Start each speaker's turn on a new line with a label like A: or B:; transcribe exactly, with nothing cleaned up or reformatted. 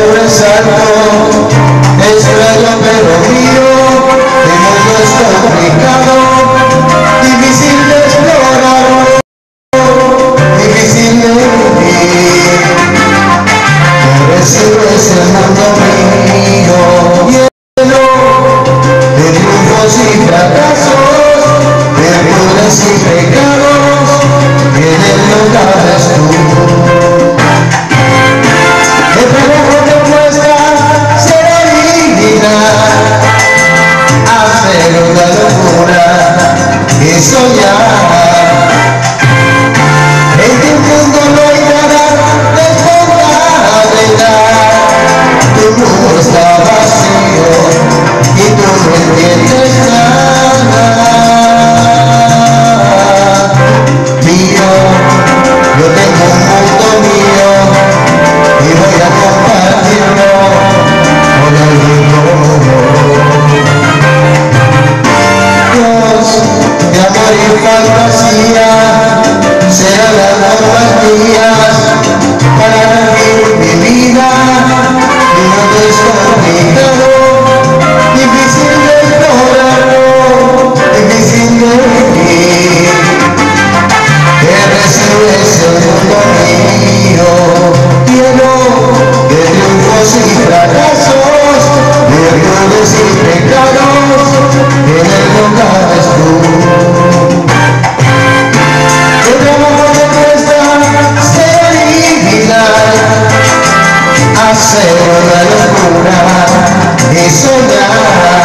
A: sobresalto, extraño pero mío, el mundo es complicado, difícil de explorar, difícil de vivir, por eso es el mundo mío, lleno de triunfos y fracasos, de errores y pecados, y en el lugar es tú. El trabajo te muestra ser original, hacer una locura y soñar. En tu mundo no hay nada de espontaneidad, tu mundo está vacío y tú no entiendes nada. Mío, yo tengo un mundo mío y voy a compartirlo con el mundo. Dios, de amor y fantasía serán las normas mías para vivir mi vida. Mi mundo es complicado, difícil de explorarlo, difícil de vivir. Eres el mundo mío, lleno de triunfos y fracasos, de errores y pecados, en el lugar es tú. El trabajo te cuesta ser original, hacer una locura y soñar.